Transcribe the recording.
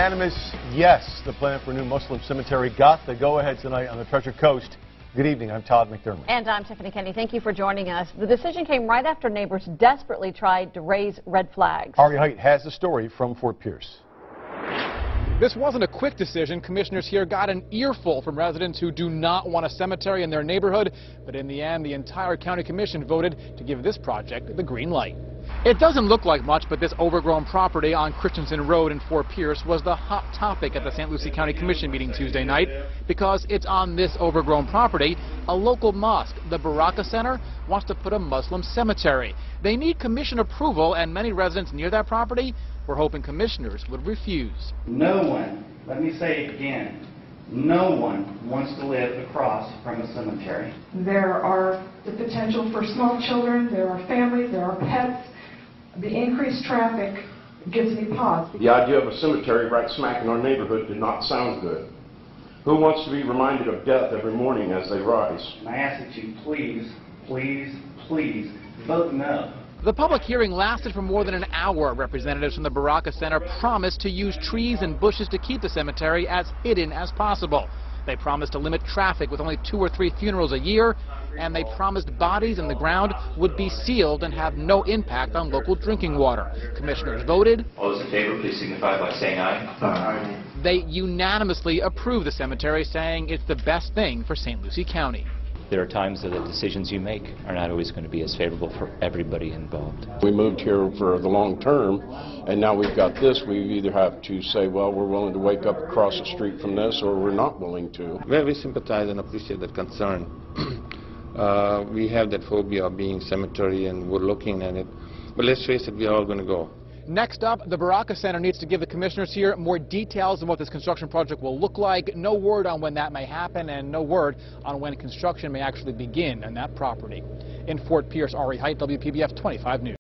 unanimous yes. The plan for a new Muslim cemetery got the go-ahead tonight on the Treasure Coast. Good evening. I'm Todd McDermott. And I'm Tiffany Kennedy. Thank you for joining us. The decision came right after neighbors desperately tried to raise red flags. Ari Height has the story from Fort Pierce. This wasn't a quick decision. Commissioners here got an earful from residents who do not want a cemetery in their neighborhood. But in the end, the entire county commission voted to give this project the green light. It doesn't look like much, but this overgrown property on Christensen Road in Fort Pierce was the hot topic at the St. Lucie County Commission meeting Tuesday night because it's on this overgrown property. A local mosque, the Baraka Center, wants to put a Muslim cemetery. They need commission approval, and many residents near that property were hoping commissioners would refuse. No one, let me say it again, no one wants to live across from a cemetery. There are the potential for small children, there are families, there are pets. The increased traffic gives me pause. The idea of a cemetery right smack in our neighborhood did not sound good. Who wants to be reminded of death every morning as they rise? And I ask that you please, please, please vote no. The public hearing lasted for more than an hour. Representatives from the Baraka Center promised to use trees and bushes to keep the cemetery as hidden as possible. They promised to limit traffic with only 2 or 3 funerals a year, and they promised bodies in the ground would be sealed and have no impact on local drinking water. Commissioners voted. All those in favor, please signify by saying aye. Aye. They unanimously approved the cemetery, saying it's the best thing for St. Lucie County. There are times that the decisions you make are not always going to be as favorable for everybody involved. We moved here for the long term, and now we've got this. We either have to say, well, we're willing to wake up across the street from this, or we're not willing to. Well, we sympathize and appreciate that concern. We have that phobia of being cemetery, and we're looking at it. But let's face it, we're all going to go. Next up, the Baraka Center needs to give the commissioners here more details on what this construction project will look like. No word on when that may happen, and no word on when construction may actually begin on that property. In Fort Pierce, Ari Height, WPBF 25 News.